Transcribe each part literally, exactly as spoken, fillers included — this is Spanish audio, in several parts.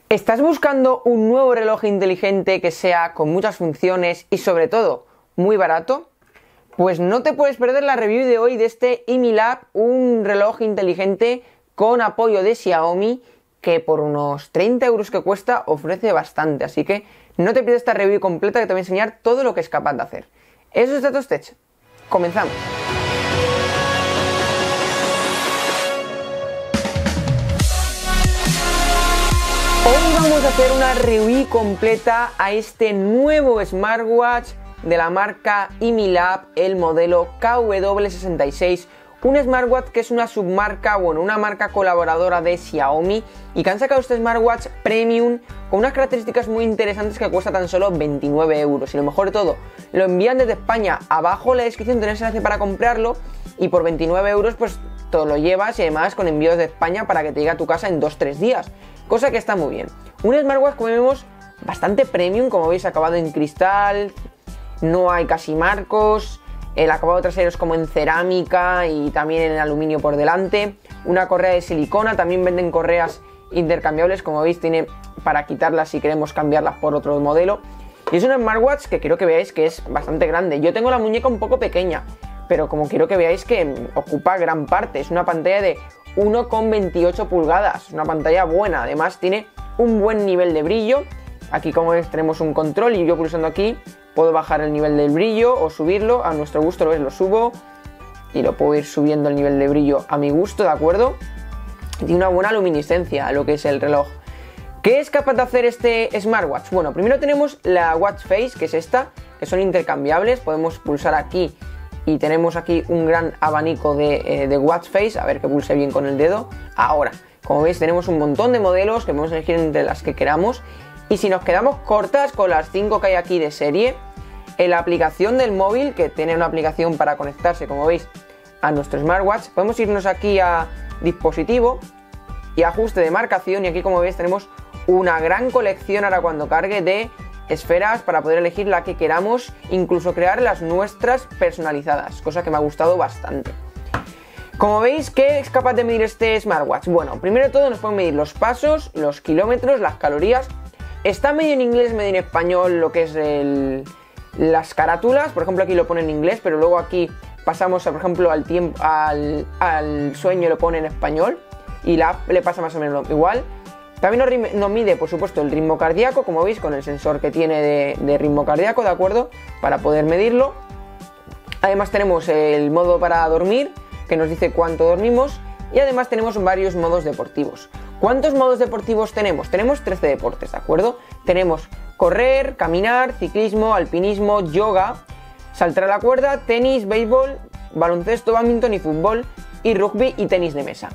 ¿Estás buscando un nuevo reloj inteligente que sea con muchas funciones y sobre todo muy barato? Pues no te puedes perder la review de hoy de este EMILAB, un reloj inteligente con apoyo de Xiaomi que por unos treinta euros que cuesta ofrece bastante, así que no te pierdas esta review completa que te voy a enseñar todo lo que es capaz de hacer. Eso es Datos Tech. Comenzamos. Hoy vamos a hacer una review completa a este nuevo smartwatch de la marca EMILAB, el modelo K W sesenta y seis, un smartwatch que es una submarca, bueno, una marca colaboradora de Xiaomi y que han sacado este smartwatch premium con unas características muy interesantes que cuesta tan solo veintinueve euros. Y lo mejor de todo, lo envían desde España. Abajo en la descripción tenéis el enlace para comprarlo y por veintinueve euros pues todo lo llevas y además con envíos de España para que te llegue a tu casa en dos tres días, cosa que está muy bien. Un smartwatch, como vemos, bastante premium, como veis, acabado en cristal, no hay casi marcos, el acabado trasero es como en cerámica y también en aluminio por delante, una correa de silicona, también venden correas intercambiables, como veis tiene para quitarlas si queremos cambiarlas por otro modelo. Y es un smartwatch que quiero que veáis que es bastante grande. Yo tengo la muñeca un poco pequeña, pero como quiero que veáis que ocupa gran parte, es una pantalla de uno coma veintiocho pulgadas, una pantalla buena, además tiene un buen nivel de brillo. Aquí, como ves, tenemos un control y yo pulsando aquí puedo bajar el nivel del brillo o subirlo a nuestro gusto. Lo ves, lo subo y lo puedo ir subiendo el nivel de brillo a mi gusto, ¿de acuerdo? Tiene una buena luminiscencia a lo que es el reloj. ¿Qué es capaz de hacer este smartwatch? Bueno, primero tenemos la Watch Face, que es esta, que son intercambiables. Podemos pulsar aquí y tenemos aquí un gran abanico de, eh, de Watch Face. A ver que pulse bien con el dedo. Ahora, como veis, tenemos un montón de modelos que podemos elegir entre las que queramos. Y si nos quedamos cortas con las cinco que hay aquí de serie, en la aplicación del móvil, que tiene una aplicación para conectarse, como veis, a nuestro smartwatch, podemos irnos aquí a dispositivo y ajuste de marcación, y aquí, como veis, tenemos una gran colección ahora cuando cargue de esferas para poder elegir la que queramos, incluso crear las nuestras personalizadas, cosa que me ha gustado bastante. Como veis, ¿qué es capaz de medir este smartwatch? Bueno, primero de todo nos pueden medir los pasos, los kilómetros, las calorías. Está medio en inglés, medio en español lo que es el, las carátulas. Por ejemplo, aquí lo pone en inglés, pero luego aquí pasamos, por ejemplo, al tiempo, al, al sueño lo pone en español y la app le pasa más o menos igual. También nos, nos mide, por supuesto, el ritmo cardíaco, como veis, con el sensor que tiene de, de ritmo cardíaco, ¿de acuerdo? Para poder medirlo. Además tenemos el modo para dormir, que nos dice cuánto dormimos, y además tenemos varios modos deportivos. ¿Cuántos modos deportivos tenemos? Tenemos trece deportes, ¿de acuerdo? Tenemos correr, caminar, ciclismo, alpinismo, yoga, saltar a la cuerda, tenis, béisbol, baloncesto, bádminton y fútbol, y rugby y tenis de mesa.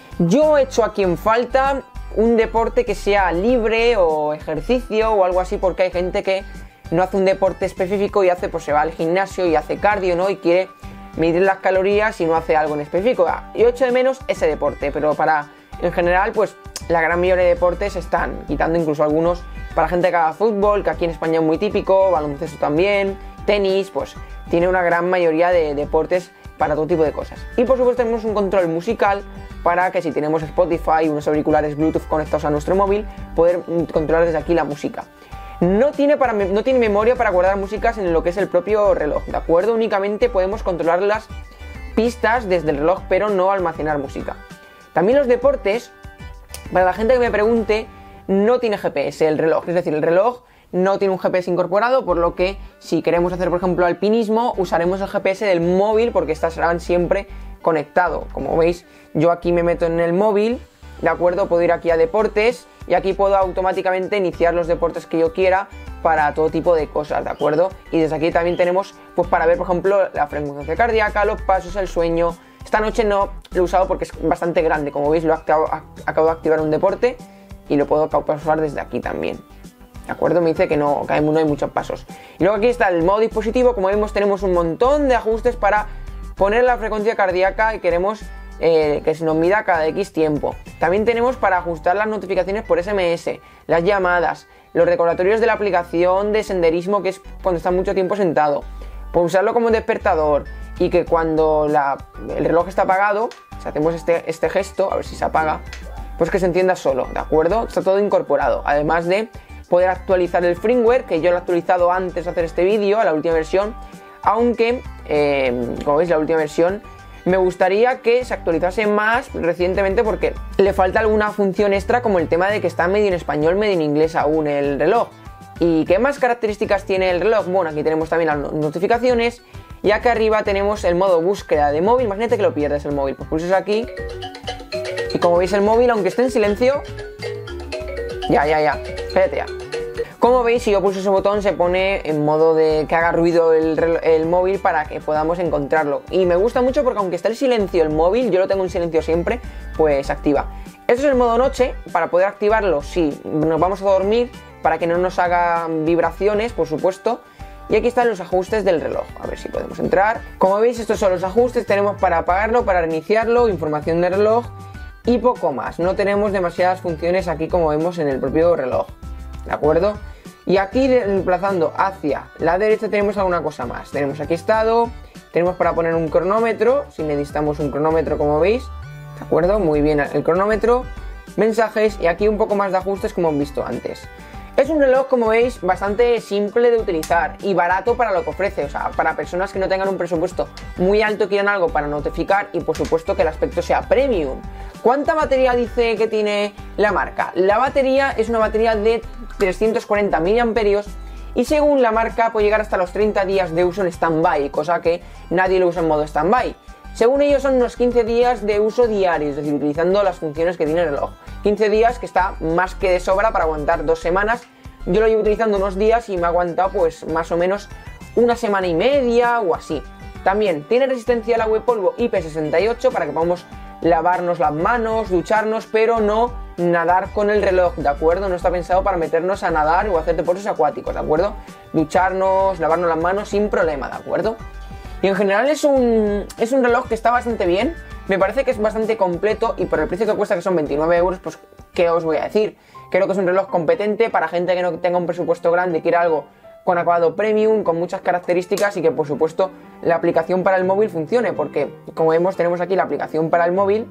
Yo he hecho aquí en falta un deporte que sea libre o ejercicio o algo así, porque hay gente que no hace un deporte específico y hace, pues se va al gimnasio y hace cardio, ¿no? Y quiere medir las calorías y no hace algo en específico. Yo echo de menos ese deporte, pero para, en general, pues la gran mayoría de deportes están, quitando incluso algunos para gente que haga fútbol, que aquí en España es muy típico, baloncesto también, tenis, pues tiene una gran mayoría de deportes para todo tipo de cosas. Y por supuesto tenemos un control musical para que si tenemos Spotify y unos auriculares Bluetooth conectados a nuestro móvil, poder controlar desde aquí la música. No tiene, para, no tiene memoria para guardar músicas en lo que es el propio reloj, ¿de acuerdo? Únicamente podemos controlar las pistas desde el reloj, pero no almacenar música. También los deportes, para la gente que me pregunte, no tiene G P S el reloj, es decir, el reloj no tiene un G P S incorporado, por lo que si queremos hacer, por ejemplo, alpinismo, usaremos el G P S del móvil porque estarán siempre conectado. Como veis, yo aquí me meto en el móvil, ¿de acuerdo? Puedo ir aquí a deportes y aquí puedo automáticamente iniciar los deportes que yo quiera para todo tipo de cosas, ¿de acuerdo? Y desde aquí también tenemos, pues para ver, por ejemplo, la frecuencia cardíaca, los pasos, el sueño. Esta noche no lo he usado porque es bastante grande, como veis, lo he activado, acabo de activar un deporte y lo puedo pausar desde aquí también. ¿De acuerdo? Me dice que no, que no hay muchos pasos. Y luego aquí está el modo dispositivo. Como vemos, tenemos un montón de ajustes para poner la frecuencia cardíaca y queremos eh, que se nos mida cada X tiempo. También tenemos para ajustar las notificaciones por S M S, las llamadas, los recordatorios de la aplicación de senderismo, que es cuando está mucho tiempo sentado. Por usarlo como despertador y que cuando la, el reloj está apagado, si hacemos este, este gesto, a ver si se apaga, pues que se encienda solo, ¿de acuerdo? Está todo incorporado, además de poder actualizar el firmware, que yo lo he actualizado antes de hacer este vídeo, a la última versión, aunque, eh, como veis, la última versión me gustaría que se actualizase más recientemente porque le falta alguna función extra, como el tema de que está medio en español, medio en inglés aún el reloj. ¿Y qué más características tiene el reloj? Bueno, aquí tenemos también las notificaciones y acá arriba tenemos el modo búsqueda de móvil. Imagínate que lo pierdes el móvil, pues pulsas aquí y como veis el móvil, aunque esté en silencio, ya, ya, ya, espérate ya. Como veis, si yo pulso ese botón se pone en modo de que haga ruido el, el móvil para que podamos encontrarlo. Y me gusta mucho porque aunque está en silencio el móvil, yo lo tengo en silencio siempre, pues activa. Esto es el modo noche, para poder activarlo si nos vamos a dormir, para que no nos haga vibraciones, por supuesto. Y aquí están los ajustes del reloj, a ver si podemos entrar. Como veis, estos son los ajustes, tenemos para apagarlo, para reiniciarlo, información del reloj y poco más. No tenemos demasiadas funciones aquí como vemos en el propio reloj, ¿de acuerdo? Y aquí desplazando hacia la derecha tenemos alguna cosa más. Tenemos aquí estado, tenemos para poner un cronómetro, si necesitamos un cronómetro como veis, ¿de acuerdo? Muy bien el cronómetro, mensajes y aquí un poco más de ajustes como hemos visto antes. Es un reloj, como veis, bastante simple de utilizar y barato para lo que ofrece, o sea, para personas que no tengan un presupuesto muy alto, quieran algo para notificar y por supuesto que el aspecto sea premium. ¿Cuánta batería dice que tiene la marca? La batería es una batería de trescientos cuarenta miliamperios y según la marca puede llegar hasta los treinta días de uso en stand-by, cosa que nadie lo usa en modo stand-by. Según ellos son unos quince días de uso diario, es decir, utilizando las funciones que tiene el reloj. quince días que está más que de sobra para aguantar dos semanas. Yo lo llevo utilizando unos días y me ha aguantado pues más o menos una semana y media o así. También tiene resistencia al agua y polvo I P sesenta y ocho para que podamos lavarnos las manos, ducharnos, pero no nadar con el reloj, ¿de acuerdo? No está pensado para meternos a nadar o hacer deportes acuáticos, ¿de acuerdo? Ducharnos, lavarnos las manos sin problema, ¿de acuerdo? Y en general es un, es un reloj que está bastante bien, me parece que es bastante completo y por el precio que cuesta, que son veintinueve euros, pues ¿qué os voy a decir? Creo que es un reloj competente para gente que no tenga un presupuesto grande y quiera algo con acabado premium, con muchas características y que por supuesto la aplicación para el móvil funcione, porque como vemos tenemos aquí la aplicación para el móvil,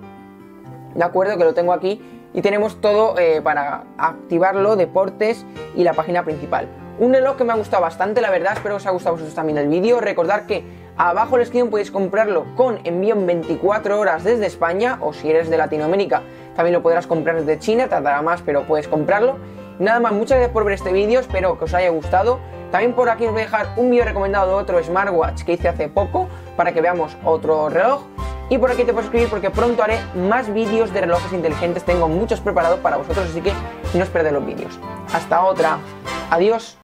¿de acuerdo? Que lo tengo aquí y tenemos todo eh, para activarlo, deportes y la página principal. Un reloj que me ha gustado bastante, la verdad, espero que os haya gustado a vosotros también el vídeo. Recordad que abajo en la descripción podéis comprarlo con envío en veinticuatro horas desde España, o si eres de Latinoamérica también lo podrás comprar desde China, tardará más pero puedes comprarlo. Nada más, muchas gracias por ver este vídeo, espero que os haya gustado. También por aquí os voy a dejar un vídeo recomendado de otro smartwatch que hice hace poco para que veamos otro reloj. Y por aquí te puedes suscribir porque pronto haré más vídeos de relojes inteligentes, tengo muchos preparados para vosotros, así que no os perdáis los vídeos. Hasta otra, adiós.